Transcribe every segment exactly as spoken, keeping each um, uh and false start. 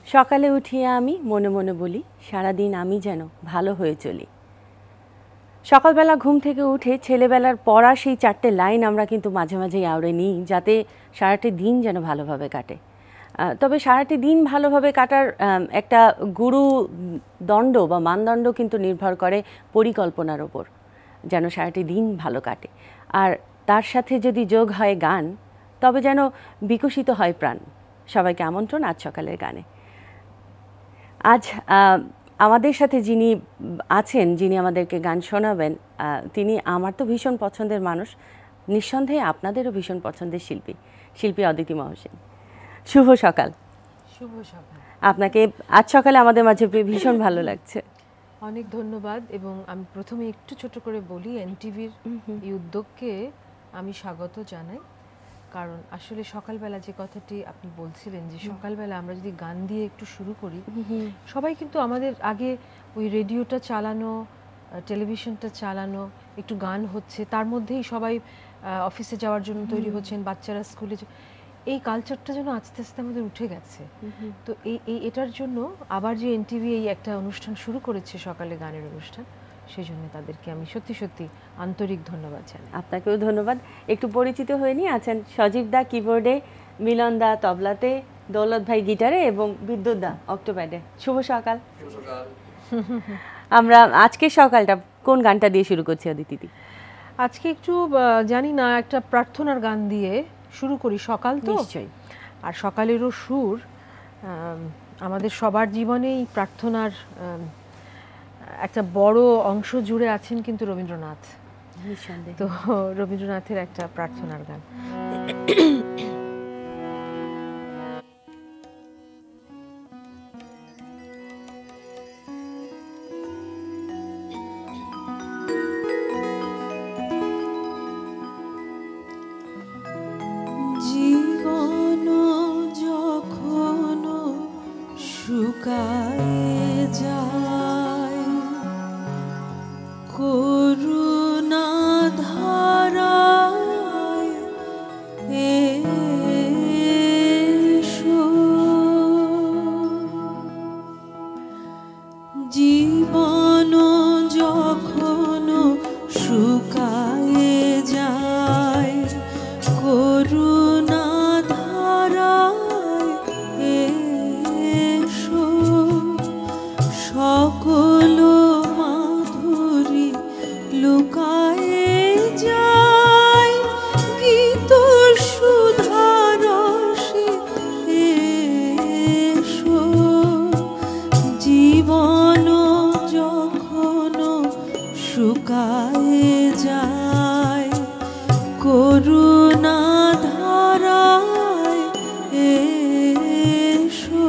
সকালে উঠিয়ে আমি মনে মনে বলি সারাদিন আমি যেন ভালো হয়ে চলি। সকালবেলা ঘুম থেকে উঠে ছেলেবেলার পড়া সেই চারটে লাইন আমরা কিন্তু মাঝে মাঝেই আওড়ে নিই, যাতে সারাটি দিন যেন ভালোভাবে কাটে। তবে সারাটি দিন ভালোভাবে কাটার একটা গুরু দণ্ড বা মানদণ্ড কিন্তু নির্ভর করে পরিকল্পনার ওপর, যেন সারাটি দিন ভালো কাটে। আর তার সাথে যদি যোগ হয় গান, তবে যেন বিকশিত হয় প্রাণ। সবাইকে আমন্ত্রণ আজ সকালের গানে। আজ আমাদের সাথে যিনি আছেন, যিনি আমাদেরকে গান শোনাবেন, তিনি আমার তো ভীষণ পছন্দের মানুষ, নিঃসন্দেহে আপনাদেরও ভীষণ পছন্দের শিল্পী, শিল্পী অদিতি মহসিন। শুভ সকাল। শুভ সকাল। আপনাকে আজ সকালে আমাদের মাঝে ভীষণ ভালো লাগছে। অনেক ধন্যবাদ। এবং আমি প্রথমে একটু ছোট করে বলি, এনটিভির এই উদ্যোগকে আমি স্বাগত জানাই। কারণ আসলে সকালবেলা যে কথাটি আপনি বলছিলেন, যে সকালবেলা আমরা যদি গান দিয়ে একটু শুরু করি, সবাই কিন্তু আমাদের আগে ওই রেডিওটা চালানো, টেলিভিশনটা চালানো, একটু গান হচ্ছে, তার মধ্যেই সবাই অফিসে যাওয়ার জন্য তৈরি হচ্ছেন, বাচ্চারা স্কুলে। এই কালচারটা যেন আস্তে আস্তে আমাদের উঠে গেছে। তো এই এই এটার জন্য আবার যে এনটিভি এই একটা অনুষ্ঠান শুরু করেছে, সকালে গানের অনুষ্ঠান, সেই জন্য তাদেরকে আমি সত্যি সত্যি আন্তরিক ধন্যবাদ জানাই। আপনাকেও ধন্যবাদ। একটু পরিচিত হয়ে নিয়ে আছেন সজীব দা কিবোর্ডে, মিলন দা তবলাতে, দৌলত ভাই গিটারে এবং বিদ্যুৎ দা অক্টোপ্যাডে। শুভ সকাল। আমরা আজকের সকালটা কোন গানটা দিয়ে শুরু করছি অদিতি? আজকে একটু জানি না, একটা প্রার্থনার গান দিয়ে শুরু করি। সকাল তো, আর সকালেরও সুর। আমাদের সবার জীবনেই প্রার্থনার একটা বড় অংশ জুড়ে আছেন কিন্তু রবীন্দ্রনাথ। তো রবীন্দ্রনাথের একটা প্রার্থনার গান। জীবন যখন শুকায়ে যায়, করুণা ধারায় এসো। জীবন যখন শুকায়ে যায়, করুণা ধারায় এসো। সকল মাধুরী লুকায়ে যায়, গীত সুধারসে এসো। জীবন যখন শুকায়ে যায়, করুণা ধারায় এসো।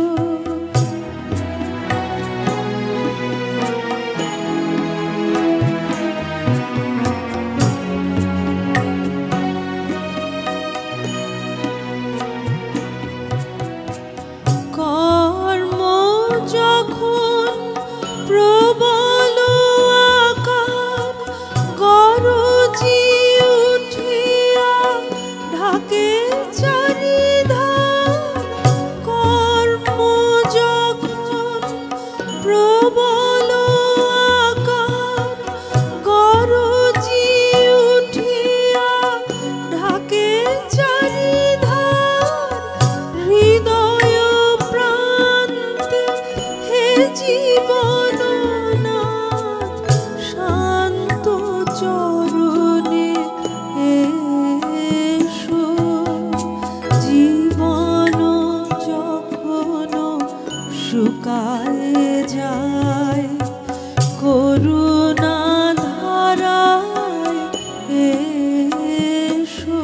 কর্ম যখন প্রবল আকার গরজি উঠিয়া ঢাকে চারিধার, কর্ম যখন প্রবল আকার গরজি উঠিয়া ঢাকে চারিধার, হৃদয় প্রান্তে হে জীবন নাথ শান্ত চরণে এসো। জীবন যখন শুকায়ে যায়, করুণা ধারায় এসো।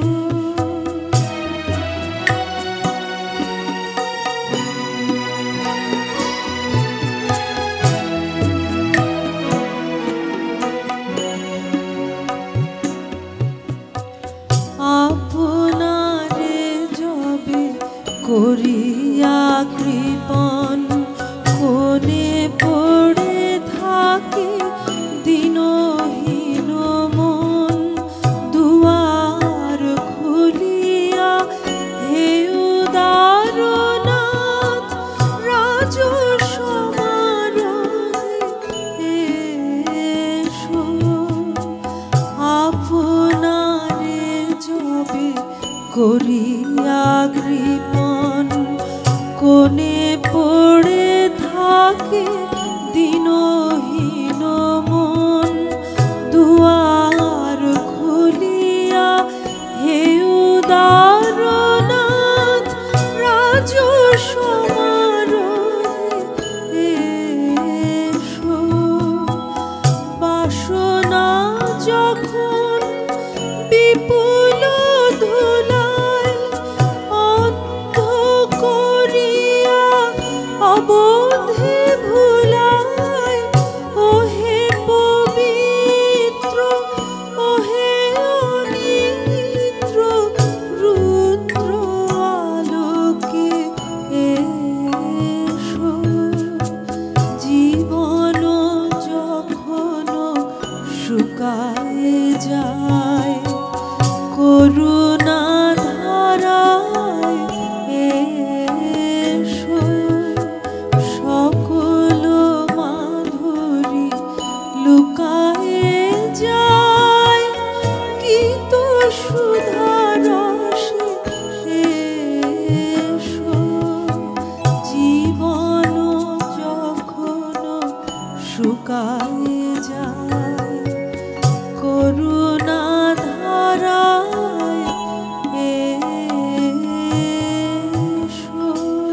দিনহীন মন দুয়ার খুলিয়া হে উদারনাথ রাজ সমারোহে এসো। বাসনা যখন বিপুল ধুলায় অন্ধ করিয়া অবোধে ভুলায় ওহে পবিত্র ওহে অনিদ্র রুদ্র আলোকে এসো। জীবন যখন শুকায় যায় করুণা ধারায় এসো। সকল মাধুরী লুকায়ে যায় গীত সুধা রসে এসো। জীবন যখন শুকায়ে যায় করুণা ধারায় এসো।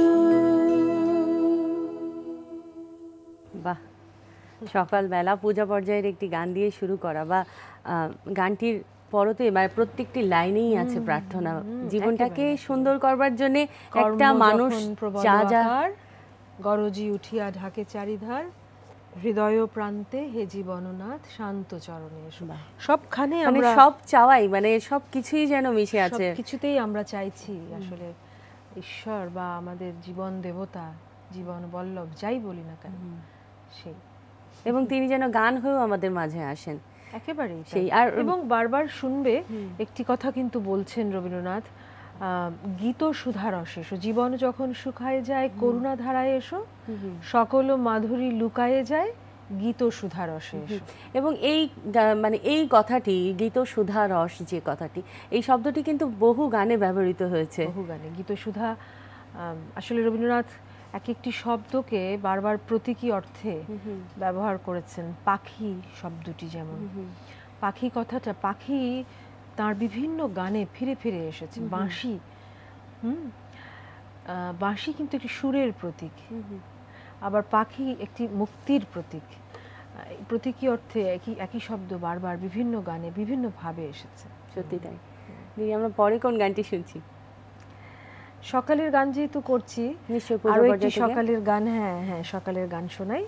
বাহ, সকালবেলা পূজা পর্যায়ের একটি গান দিয়ে শুরু করা বা আহ, গানটির পরতে মানে প্রত্যেকটি লাইনেই আছে প্রার্থনা, জীবনটাকে সুন্দর করবার জন্য একটা মানুষ যা যা গরজি উঠিয়া ঢাকে চারিধার হৃদয় প্রান্তে হে জীবননাথ শান্ত চরণে এসো। সবখানে মানে আমরা সব চাওয়াই মানে সব কিছুই যেন মিশে আছে। কিছুতেই আমরা চাইছি আসলে ঈশ্বর বা আমাদের জীবন দেবতা জীবন বল্লভ যাই বলি না কেন সেই, এবং তিনি যেন গান হয়েও আমাদের মাঝে আসেন একেবারেই সেই। সেই আর এবং বারবার শুনবে একটি কথা কিন্তু বলছেন রবীন্দ্রনাথ, গীত সুধারস এসো, জীবন যখন শুকায় যায় করুণা ধারায় এসো, সকল মাধুরী লুকায়ে যায় গীত সুধারসে এসো। এবং এই গা- মানে এই কথাটি গীত সুধা রস যে কথাটি, এই শব্দটি কিন্তু বহু গানে ব্যবহৃত হয়েছে। বহু গানে গীত সুধা আসলে রবীন্দ্রনাথ এক একটি শব্দকে বারবার প্রতীকী অর্থে ব্যবহার করেছেন। পাখি শব্দটি যেমন, পাখি কথাটা, পাখি তার বিভিন্ন গানে ফিরে ফিরে এসেছে। বাঁশি, হুম আহ, বাঁশি কিন্তু একটি সুরের প্রতীক, আবার পাখি একটি মুক্তির প্রতীক। আহ, এই প্রতীকী অর্থে একই একই শব্দ বারবার বিভিন্ন গানে বিভিন্ন ভাবে এসেছে। সত্যি তাই। দিদি, আমরা পরে কোন গানটি শুনছি? সকালের গান যেহেতু করছি, নিশ্চয়ই আরো পূজা একটি পর্যায় থেকে। সকালের গান, হ্যাঁ হ্যাঁ সকালের গান শোনাই।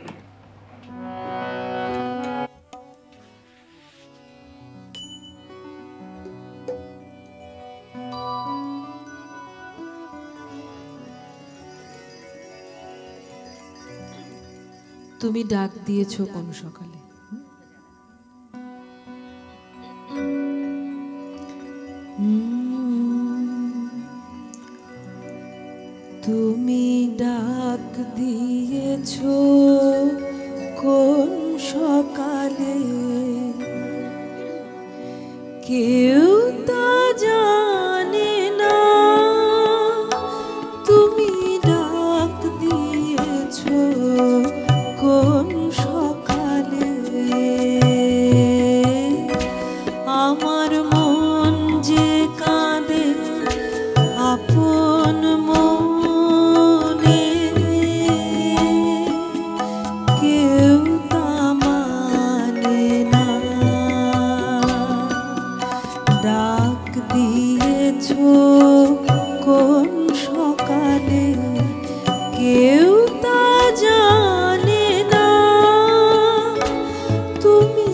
তুমি ডাক দিয়েছো কোন সকালে? তুমি ডাক দিয়েছো কোন সকালে, কেউ তা জানে না। তুমি ডাক দিয়েছো কোন সকালে, আমার মন যে কাঁদে আপন মনে, কেউ তা মানে না। ডাক দিয়েছো কোন সকালে, কেউ তা জানে না। তুমি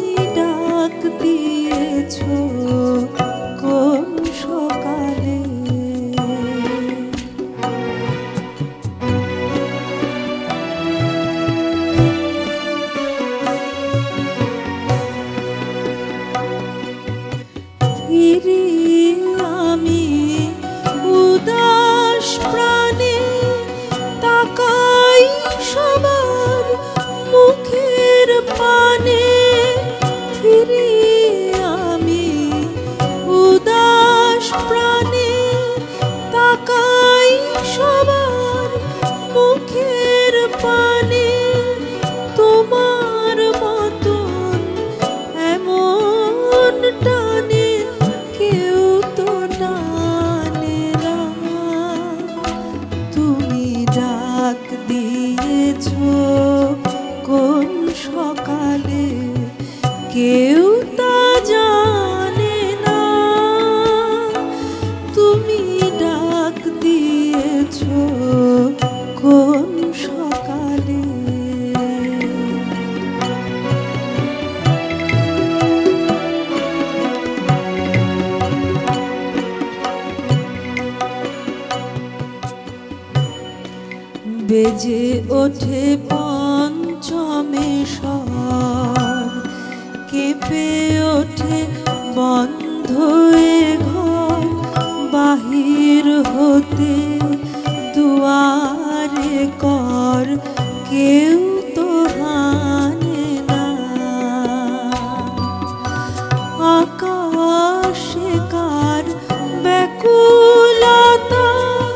কেউ তা জানে না। তুমি ডাক দিয়েছো কোন সকালে, বেজে ওঠে পঞ্চমে স্বর, কেঁপে ওঠে বন্ধ এ ঘর, বাহির হতে দুয়ারে কর, কেউ তো হানে না। আকাশে কার ব্যাকুলতা,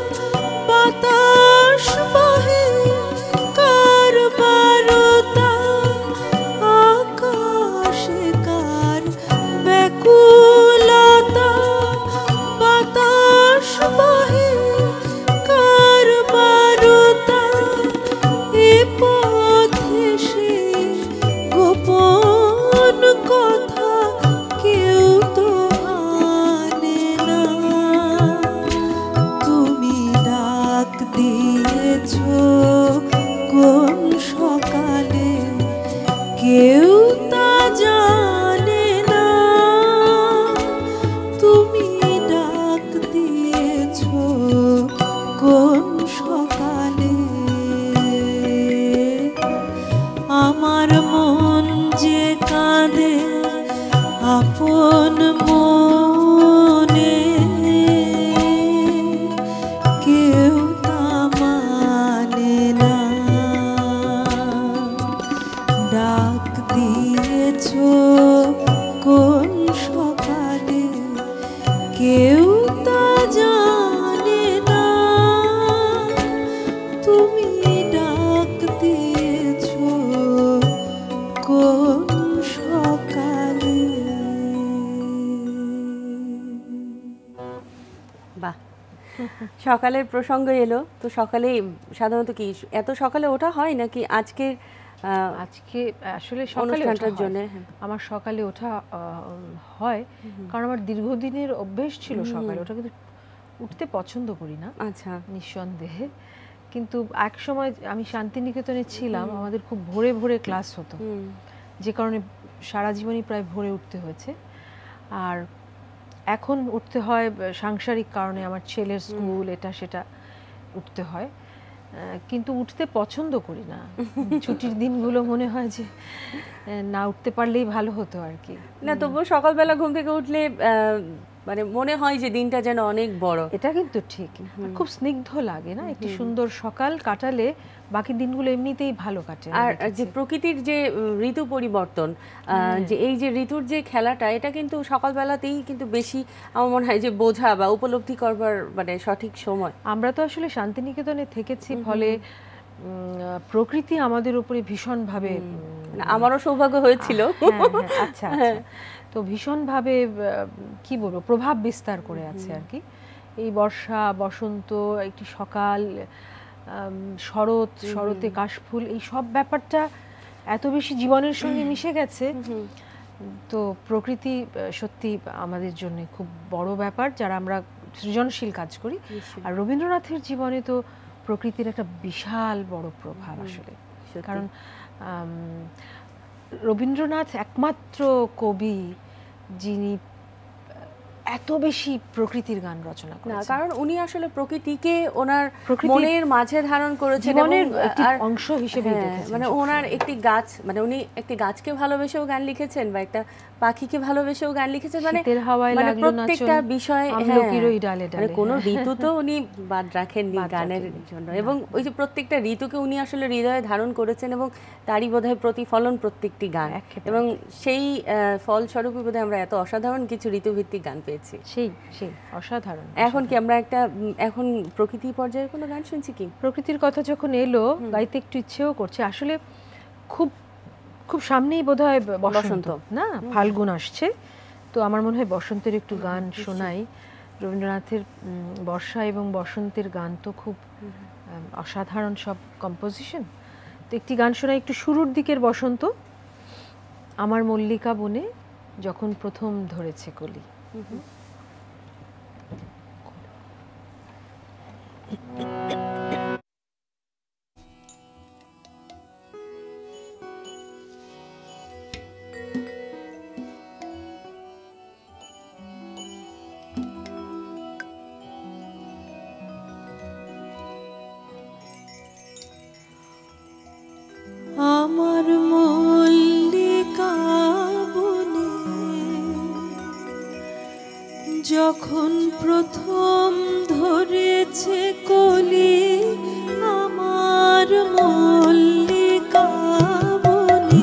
বাতাস বহে কার বারতা, আকাশে কার ব্যাকুলতা, বাতাস বহে কার বারতা, এ পথে সে গোপন কথা কেউ তো আনে না। তুমি ডাক দিয়েছো কোন সকালে, কেউ তা জানে না। তুমি ডাক দিয়েছো কোন সকালে, আমার মন যে কাঁদে আপন মনে, কেউ তা মানে না। ডাক দিয়েছো কোন সকালে, কেউ তা জানে না। তুমি ডাক দিয়েছো কোন সকালে। বাহ, সকালের প্রসঙ্গ এলো তো সকালে সাধারণত কি এত সকালে ওঠা হয় নাকি আজকের আহ, আজকে আসলে সকালে অনুষ্ঠানটার ওঠা জন্য? হয়। হ্যাঁ। আমার সকালে ওঠা আহ, হয় কারণ আমার দীর্ঘদিনের অভ্যেস ছিল সকালে ওঠা, কিন্তু উঠতে পছন্দ করি না আচ্ছা, নিঃসন্দেহে। কিন্তু এক সময় আমি শান্তিনিকেতনে ছিলাম, আমাদের খুব ভোরে ভোরে ক্লাস হতো, যে কারণে সারা জীবনই প্রায় ভোরে উঠতে হয়েছে। আর এখন উঠতে হয় সাংসারিক কারণে, আমার ছেলের স্কুল এটা সেটা উঠতে হয়, কিন্তু উঠতে পছন্দ করি না। ছুটির দিনগুলো মনে হয় যে না উঠতে পারলেই ভালো হতো আর কি। না তবুও সকালবেলা ঘুম থেকে উঠলে মানে মনে হয় যে দিনটা যেন অনেক বড়। এটা কিন্তু ঠিক, খুব স্নিগ্ধ লাগে না, একটি সুন্দর সকাল কাটালে বাকি দিনগুলো এমনিতেই ভালো কাটে। আর যে প্রকৃতির যে ঋতু পরিবর্তন, যে এই যে ঋতুর যে খেলাটা, এটা কিন্তু সকালবেলাতেই কিন্তু বেশি আমার মনে হয় যে বোঝা বা উপলব্ধি করবার মানে সঠিক সময়। আমরা তো আসলে শান্তিনিকেতনে থেকেছি, ফলে প্রকৃতি আমাদের উপরে ভীষণভাবে, আমারও সৌভাগ্য হয়েছিল। আচ্ছা আচ্ছা, তো ভীষণভাবে কি বলবো প্রভাব বিস্তার করে আছে আর কি। এই বর্ষা, বসন্ত, একটি সকাল, শরৎ, শরতে কাশফুল, এই সব ব্যাপারটা এত বেশি জীবনের সঙ্গে মিশে গেছে। তো প্রকৃতি সত্যি আমাদের জন্য খুব বড় ব্যাপার যারা আমরা সৃজনশীল কাজ করি। আর রবীন্দ্রনাথের জীবনে তো প্রকৃতির একটা বিশাল বড় প্রভাব আসলে, কারণ রবীন্দ্রনাথ একমাত্র কবি যিনি এত বেশি প্রকৃতির গান রচনা করেছেন। কারণ উনি আসলে প্রকৃতিকে ওনার মনের মাঝে ধারণ করেছেন, জীবনের একটি অংশ হিসেবে দেখেছেন। মানে ওনার একটি গাছ, মানে উনি একটি গাছকে ভালোবেসেও গান লিখেছেন বা একটা পাখিকে ভালোবেসেও গান লিখেছেন, মানে মানে প্রত্যেকটা বিষয়, মানে কোনো ঋতু তো উনি বাদ রাখেননি গানের জন্য। এবং ওই যে প্রত্যেকটা ঋতুকে উনি আসলে হৃদয়ে ধারণ করেছেন এবং তারই বোধহয় প্রতিফলন প্রত্যেকটি গান, এবং সেই ফলস্বরূপই বোধহয় আমরা এত অসাধারণ কিছু ঋতুভিত্তিক গান পেয়েছি। সেই সেই অসাধারণ। এখন কি আমরা একটা এখন প্রকৃতি পর্যায়ে কোনো গান শুনছি কি? প্রকৃতির কথা যখন এলো গাইতে একটু ইচ্ছেও করছে আসলে। খুব খুব সামনেই বোধহয় বসন্ত না, ফাল্গুন আসছে, তো আমার মনে হয় বসন্তের একটু গান শোনাই। রবীন্দ্রনাথের বর্ষা এবং বসন্তের গান তো খুব অসাধারণ সব কম্পোজিশন। তো একটি গান শোনাই, একটু শুরুর দিকের বসন্ত। আমার মল্লিকা বনে যখন প্রথম ধরেছে কলি। আমার মল্লিকা বনে যখন প্রথম ধরেছে কলি, আমার মল্লিকা বনে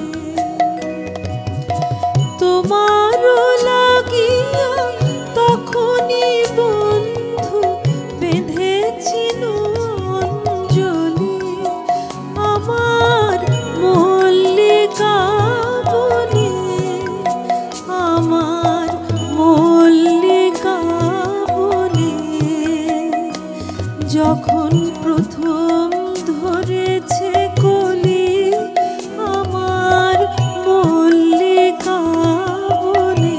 তোমারও লাগিয়া তখনই বন্ধু বেঁধেছিল অঞ্জলি। আমার মল্লিকা বনে, আমার মল্লিকা বনে যখন প্রথম ধরেছে কলি, আমার মল্লিকা বনে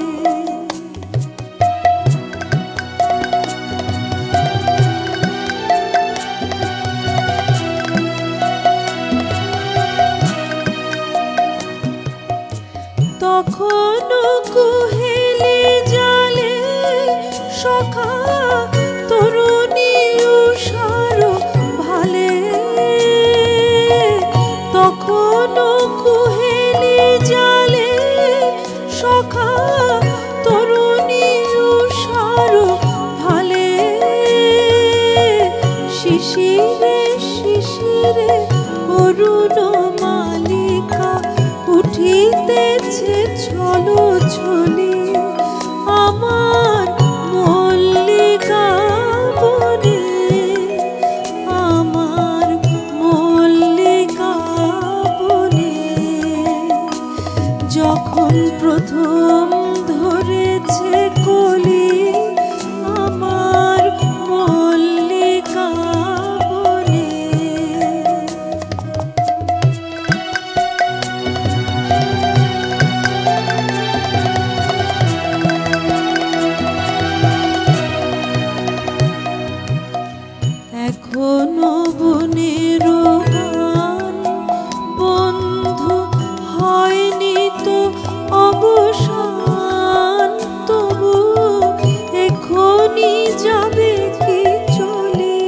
তখনও কুহেলি জালে সখা তরুণী উষার ভালে, তখনও কুহেলি জালে সখা তরুণী উষার ভালে। শিশিরে শিশিরে অরুণ মালিকা উঠিতেছে ছলো ছলি, আমার মল্লিকা বনে, আমার মল্লিকা বনে যখন প্রথম ধরেছে কলি, আমার মল্লিকা বনে। এখনো বনের গান বন্ধু হয়নি তো অবসান, তবু এখনই যাবে কি চলে।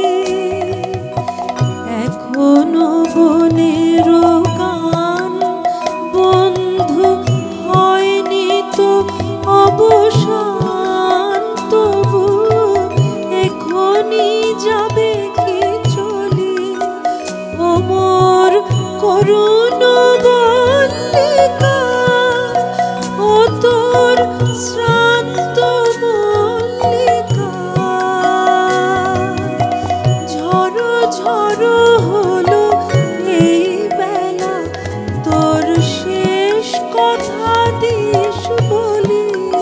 এখনো বনের গান বন্ধু হয়নি তো অবসান, তবু এখনই যাবে কি চলে। ওমর করুণ মল্লিকা ও তোর শ্রান্ত মল্লিকা, ঝড়ো ঝড়ো হলো এই বেলা, তোর শেষ কথা দিস বলি।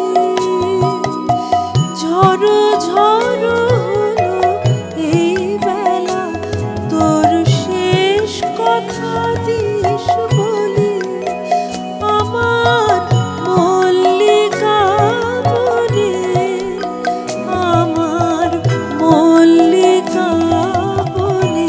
ঝড়ো ঝড়ো হলো এই বেলা, তোর শেষ কথা দিস বলি। আমার মল্লিকা বনে, আমার মল্লিকা বনে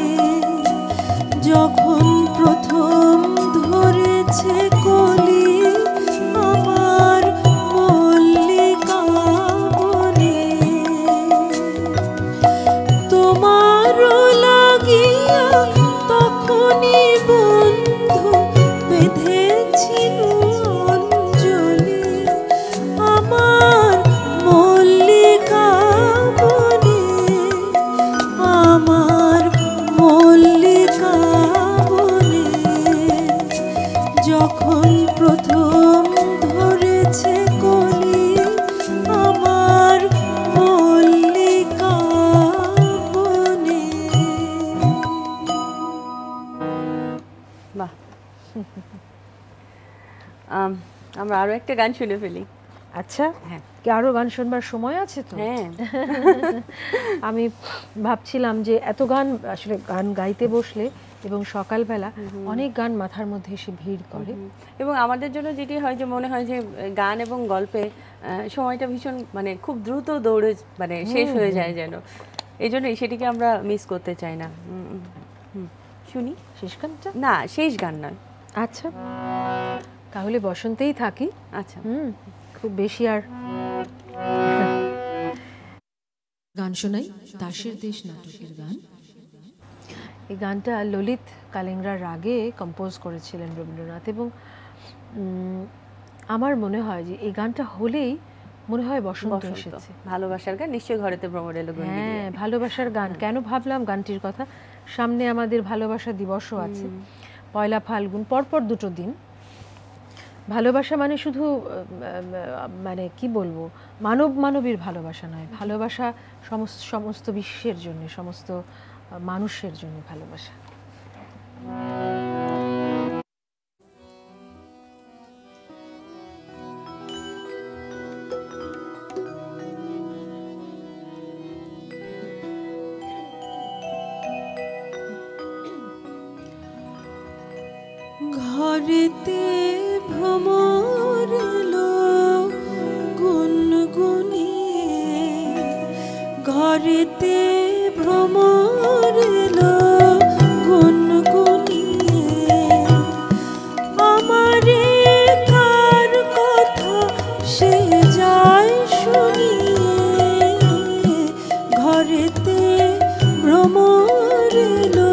যখন প্রথম ধরেছে কলি, আমার মল্লিকা বনে তোমারও লাগিয়া তখনই বন্ধু বেঁধেছিল অঞ্জলি। আমার মল্লিকা বনে, আমার মল্লিকা বনে যখন প্রথম ধরেছে কলি, আমার মল্লিকা বনে। বাহ, আম, আমরা আরো একটা গান শুনে ফেলি। আচ্ছা, হ্যাঁ কি আরো গান শুনবার সময় আছে তো? হ্যাঁ আমি ভাবছিলাম যে এত গান, আসলে গান গাইতে বসলে এবং সকালবেলা অনেক গান মাথার মধ্যে এসে ভিড় করে, এবং আমাদের জন্য যেটি হয় যে মনে হয় যে গান এবং গল্পে সময়টা ভীষণ মানে খুব দ্রুত দৌড়ে মানে শেষ হয়ে যায় যেন, এই জন্যই সেটিকে আমরা মিস করতে চাই না। শুনি শেষ গানটা? না, শেষ গান নয়। আচ্ছা, তাহলে বসন্তেই থাকি। আচ্ছা, হুম, খুব বেশি আর গান শোনাই দাসের দেশ নাটকের গান। এই গানটা ললিত কালেঙ্গরার রাগে কম্পোজ করেছিলেন রবীন্দ্রনাথ, এবং আমার মনে হয় যে এই গানটা হলেই মনে হয় বসন্ত এসেছে। ভালোবাসার গান, নিশ্চয়ই ঘরেতে ভ্রমর এলো। হ্যাঁ, ভালোবাসার গান। কেন ভাবলাম গানটির কথা, সামনে আমাদের ভালোবাসা দিবসও আছে, পয়লা ফাল্গুন, পরপর দুটো দিন। ভালোবাসা মানে শুধু মানে কি বলবো, মানব মানবীর ভালোবাসা নয়, ভালোবাসা সমস্ত সমস্ত বিশ্বের জন্য, সমস্ত মানুষের জন্য ভালোবাসা। ঘরেতে ভ্রমর এলো গুনগুনিয়ে, ঘরেতে ভ্রমর এলো গুনগুনিয়ে, আমারে কার কথা সে যায় শুনিয়ে, ঘরেতে ভ্রমর এলো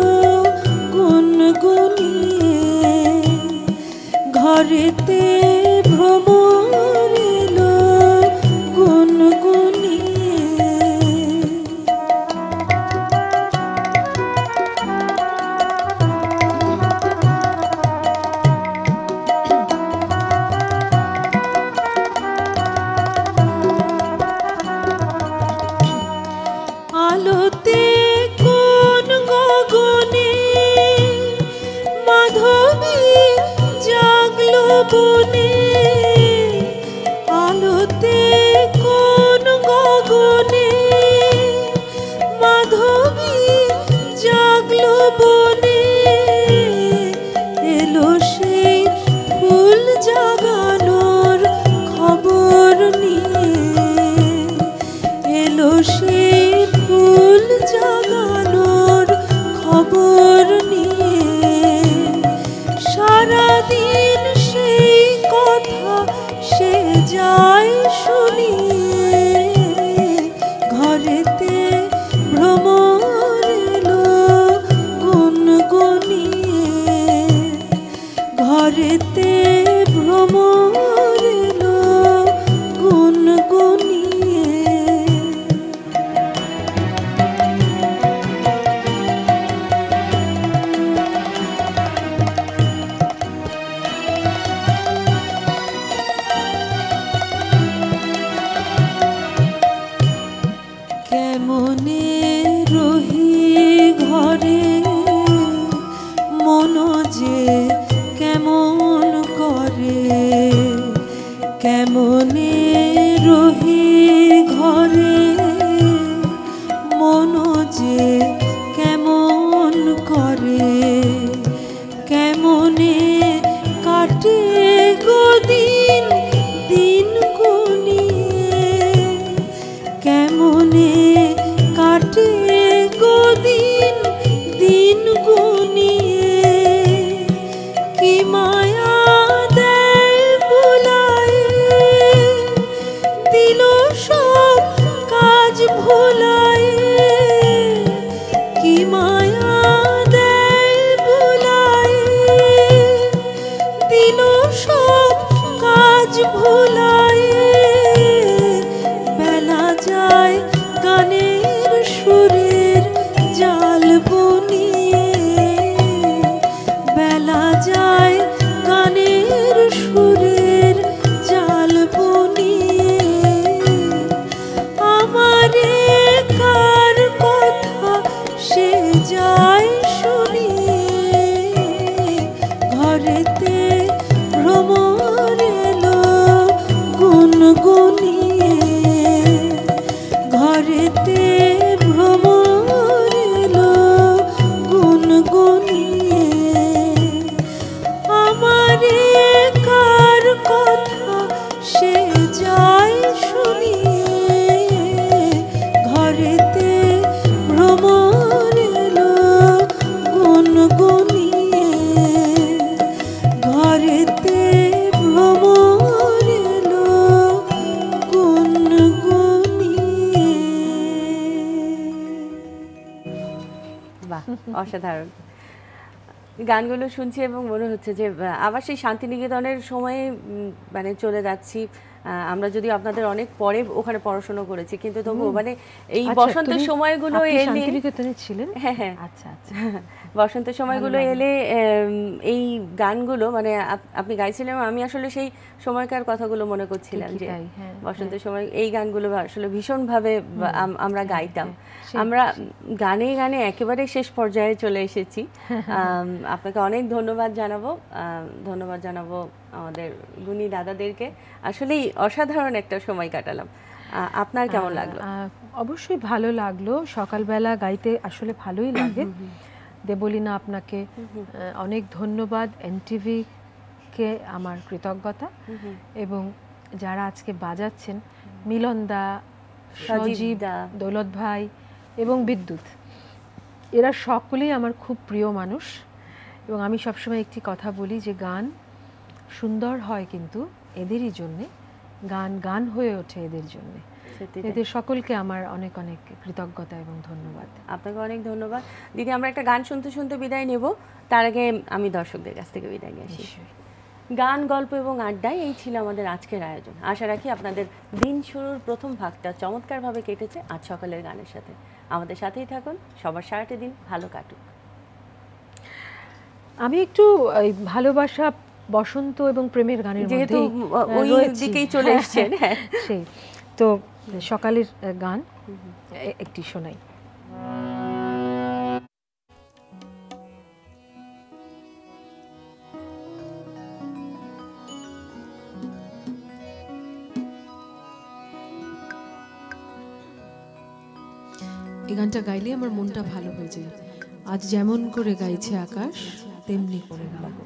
গুনগুনিয়ে, ঘরেতে ভ্রমর এলো গুনগুনিয়ে। আলোতে কোন গগনে মাধবী জাগলো বনে, আলোতে কোন গগনে মাধবী জাগলো বনে, এলো সেই ফুল জাগানোর খবর নিয়ে, এলো সেই ফুল জাগানোর খবর নিয়ে, সারাদিন সেই কথা সে যায় শুনিয়ে, ঘরেতে ভ্রমর এলো গুনগুনিয়ে, ঘরেতে ভ্রমর এলো গুনগুনিয়ে। কেমনে রহি ঘরে মন যে কেমন করে, কেমনে রহি ঘরে মন যে কেমন করে, কেমনে কাটে গো দিন দিন গুনিয়ে, কেমনে কাটে গো দিন দিন গুনিয়ে, কি মায়া দেয় বুলায়ে দিল অসাধারণ গানগুলো শুনছি এবং মনে হচ্ছে যে আহ, আবার সেই শান্তিনিকেতনের সময়ে উম, মানে চলে যাচ্ছি। আহ, আমরা যদি আপনাদের অনেক পরে ওখানে পড়াশোনা করেছি, কিন্তু তবুও মানে এই আচ্ছা, বসন্তের তুমি- সময়গুলো আপনি এলে শান্তিনিকেতনে ছিলেন? হ্যাঁ হ্যাঁ আচ্ছা আচ্ছা। বসন্তের সময়গুলো লাগলো। এলে এম, এই গানগুলো মানে আপ- আপনি গাইছিলেন, আমি আসলে সেই সময়কার কথাগুলো মনে করছিলাম ঠিকই যে তাই, হ্যাঁ, বসন্তের সময় এই গানগুলো আসলে ভীষণভাবে বা- আম- আমরা গাইতাম। সেই- আমরা গানে গানে একেবারে শেষ পর্যায়ে চলে এসেছি। আম, আপনাকে অনেক ধন্যবাদ জানাবো, আম, ধন্যবাদ জানাবো আমাদের গুণী দাদাদেরকে। আসলেই অসাধারণ একটা সময় কাটালাম। আ- আপনার কেমন লাগলো? আহ, অবশ্যই ভালো লাগলো। সকালবেলা গাইতে আসলে ভালোই লাগে। দেবলীনা, আপনাকে আহ, অনেক ধন্যবাদ। এনটিভি কে আমার কৃতজ্ঞতা, এবং যারা আজকে বাজাচ্ছেন, মিলন দা, সজীব সজীব, দা। দৌলত ভাই এবং বিদ্যুৎ, এরা সকলেই আমার খুব প্রিয় মানুষ। এবং আমি সবসময় একটি কথা বলি যে গান সুন্দর হয় কিন্তু এদেরই জন্যে, গান গান হয়ে ওঠে এদের জন্যে। সত্যি তাই। এদের সকলকে আমার অনেক অনেক কৃতজ্ঞতা এবং ধন্যবাদ। আপনাকে অনেক ধন্যবাদ দিদি। আমরা একটা গান শুনতে শুনতে বিদায় নেব, তার আগে আমি দর্শকদের কাছ থেকে বিদায় নিয়ে আসি। নিশ্চয়ই। গান, গল্প এবং আড্ডায় এই ছিল আমাদের আজকের আয়োজন। আশা রাখি আপনাদের দিন শুরুর প্রথম ভাগটা চমৎকারভাবে কেটেছে আজ সকালের গানের সাথে। আমাদের সাথেই থাকুন, সবার সারাটি দিন ভালো কাটুক। আমি একটু এই ভালোবাসা, বসন্ত এবং প্রেমের গানের যেহেতু মধ্যেই আহ, ওই রয়েছি। দিকেই চলে এসছেন, হ্যাঁ। সেই তো সকালের আহ, গান এ- একটি শোনাই। এই গানটা গাইলে আমার মনটা ভালো হয়ে যায়। আজ যেমন করে গাইছে আকাশ, তেমনি করে গাবো।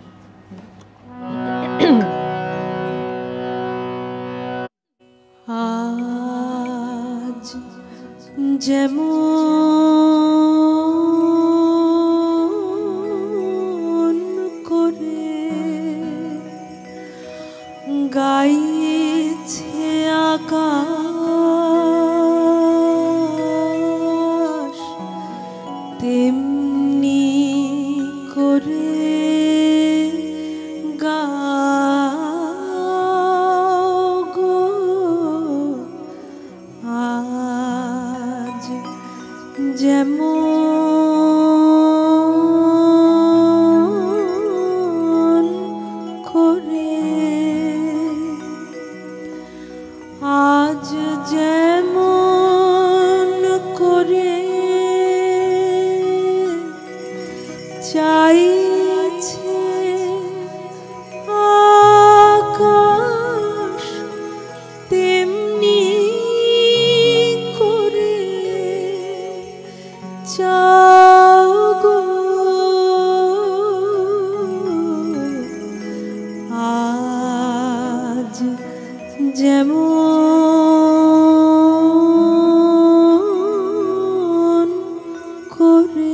আজ যেমন করে গাইছে আকাশ, তেমনি করে গাও গো। আজ যেমন করে, আজ যেমন করে চাইছে আকাশ, তেমনি করে চাও গো। আজ যেমন করে।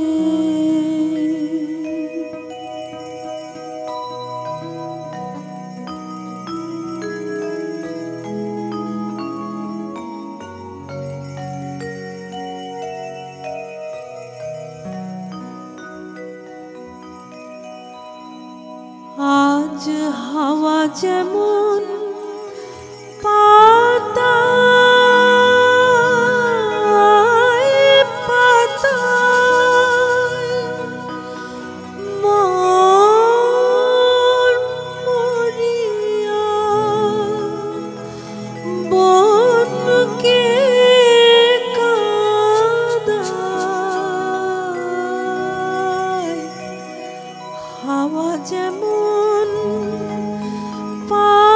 আজ হাওয়া যেমন পাতায় পাতায় মন মরিয়া বনকে কাঁদায়, হাওয়া যেমন পা